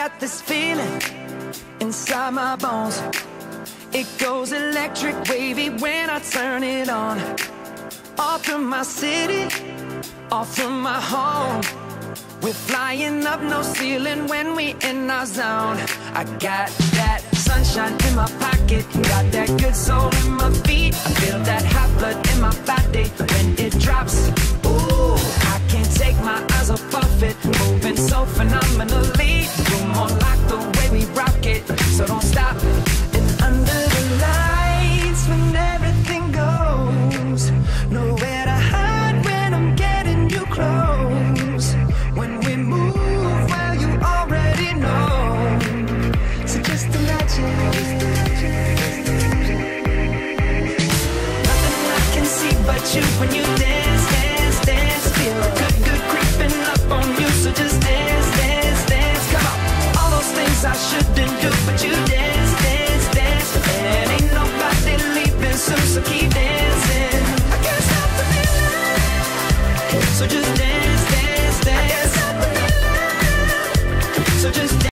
got this feeling inside my bones. It goes electric wavy when I turn it on. Off from my city, off from my home. We're flying up, no ceiling when we in our zone. I got that sunshine in my pocket, got that good soul in my feet. I feel that hot blood in my body when it drops. Ooh, I can't take my eyes off of it, moving so phenomenally. You're more like the way we rock it, so don't stop. And under the lights when everything goes, nowhere to hide when I'm getting you close. When we move, well, you already know. So just imagine. Nothing I can see but you when you dance, dance, dance. Feel good, good creeping up on you. So just dance, dance, dance. Come on. All those things I shouldn't do, but you dance, dance, dance. And ain't nobody leaving soon, so keep dancing. I can't stop the feeling. So just dance.